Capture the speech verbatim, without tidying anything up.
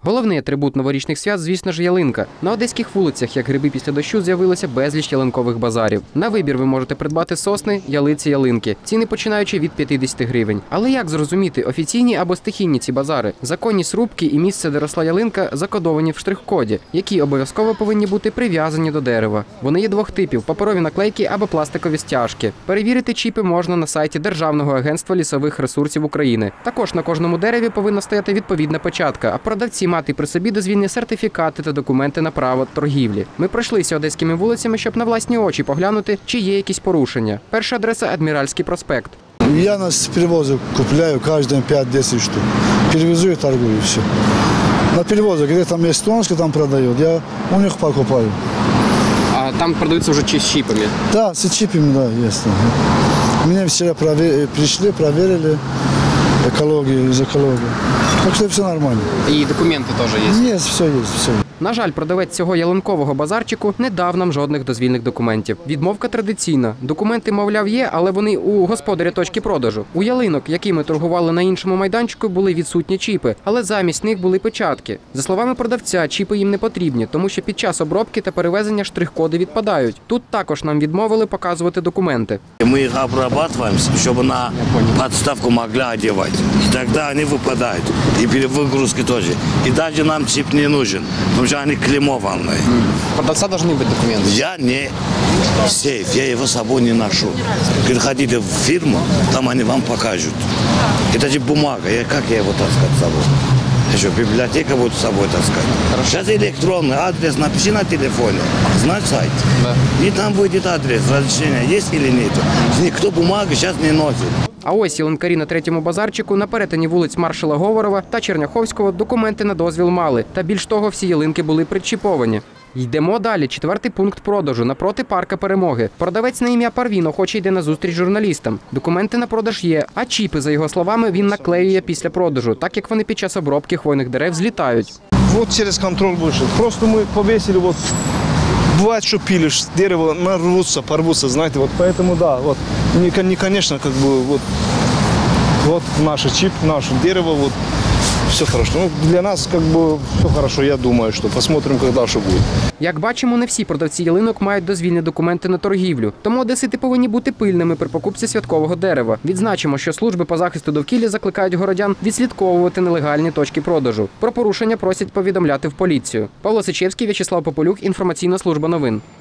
Головний атрибут новорічних свят, звісно ж, ялинка. На одеських вулицях, як гриби після дощу, з'явилося безліч ялинкових базарів. На вибір ви можете придбати сосни, ялиці, ялинки. Ціни починаючи від п'ятдесят гривень. Але як зрозуміти, офіційні або стихійні ці базари? Законні срубки і місце, де росла ялинка, закодовані в штрих-коді, які обов'язково повинні бути прив'язані до дерева. Вони є двох типів – паперові наклейки або пластикові стяжки. Перевірити чіпи можна на сайті Державного агентства лісових ресурсів України. Також на кожному дереві повинна стояти відповідна печатка, а продавці мати при собі дозвільні сертифікати та документи на право торгівлі. Ми пройшлися одеськими вулицями, щоб на власні очі поглянути, чи є якісь порушення. Перша адреса – Адміральський проспект. Я на перевозок купляю каждые пять-десять штук. Перевезу и торгую, все. На перевозок, где там есть Тонска, там продают, я у них покупаю. А там продаются уже с чипами? Да, с чипами, да, есть. Меня вчера провер... пришли, проверили экологию, из экологии. Так что все нормально. И документы тоже есть? Есть, все есть, все. На жаль, продавець цього ялинкового базарчику не дав нам жодних дозвільних документів. Відмовка традиційна. Документи, мовляв, є, але вони у господаря точки продажу. У ялинок, якими торгували на іншому майданчику, були відсутні чіпи, але замість них були печатки. За словами продавця, чіпи їм не потрібні, тому що під час обробки та перевезення штрих-коди відпадають. Тут також нам відмовили показувати документи. Ми їх обрабатуємо, щоб на підставку могли одягати. І тоді вони випадають. І перевигрузки теж. І навіть нам чіп не потрібен. Уже они клеймованные. Продавца должны быть документы? Я не сейф, я его с собой не ношу. Приходите в фирму, там они вам покажут. Это же бумага, я, как я его таскать с собой? Еще библиотека будет с собой таскать. Хорошо. Сейчас электронный адрес, напиши на телефоне, знать сайт. Да. И там выйдет адрес, разрешение есть или нет. Никто бумагу сейчас не носит. А ось ялинкарі на третьому базарчику на перетині вулиць Маршала Говорова та Черняховського документи на дозвіл мали. Та більш того, всі ялинки були причіповані. Йдемо далі. Четвертий пункт продажу. Напроти парка Перемоги. Продавець на ім'я Парвін охоче йде на зустріч журналістам. Документи на продаж є, а чіпи, за його словами, він наклеює після продажу, так як вони під час обробки хвойних дерев злітають. Вот через контроль вышел. Просто мы повесили вот... Бывает, что пилишь, дерево нарвутся, порвутся, знаете, вот поэтому, да, вот, не, не конечно, как бы, вот, вот наш чип, наше дерево, вот, все хорошо. Ну, для нас, как бы, все хорошо, я думаю, что посмотрим, когда что будет. Як бачимо, не всі продавці ялинок мають дозвільні документи на торгівлю, тому одесити повинні бути пильними при покупці святкового дерева. Відзначимо, що служби по захисту довкілля закликають городян відслідковувати нелегальні точки продажу. Про порушення просять повідомляти в поліцію. Павло Сичевський, В'ячеслав Пополюк, інформаційна служба новин.